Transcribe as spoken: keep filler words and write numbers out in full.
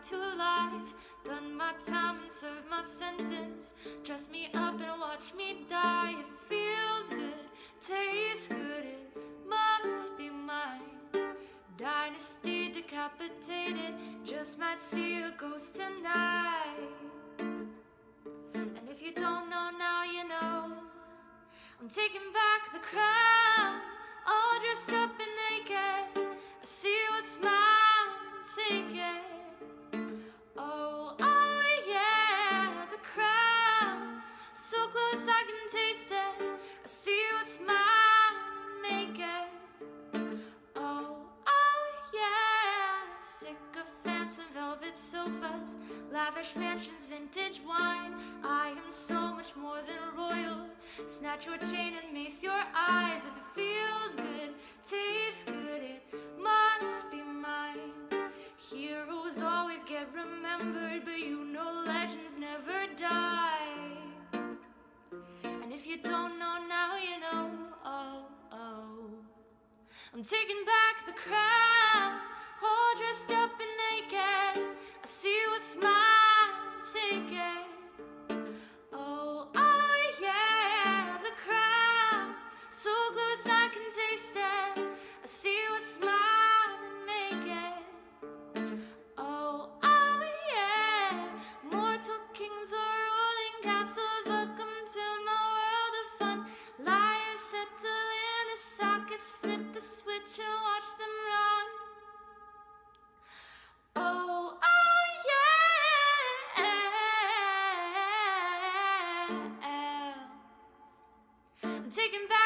to life. Done my time and served my sentence. Dress me up and watch me die. It feels good, tastes good, it must be mine. Dynasty decapitated, just might see a ghost tonight. And if you don't know now, you know. I'm taking back the crown, all dressed up and naked. I see what's mine, take it. Oh, oh yeah, the crown, so close I can taste it. I see what's mine, make it. Oh, oh yeah, sycophants and velvet sofas, lavish mansions, vintage wine. I am so much more than royal. Snatch your chain and mace your eyes. If it feels good, tastes good, it must be mine. Heroes always get remembered, but you know legends never die. And if you don't know now, you know. Oh, oh, I'm taking back the crown, all dressed up and naked. I see what's mine, take it. Oh, oh yeah, the crown, so close I can taste it. I see what's mine and make it. Oh, oh yeah, mortal kings are ruling castles. Welcome to my world of fun. Liars settle in a sockets, flip the switch and watch them run. Oh, oh yeah, I'm taking back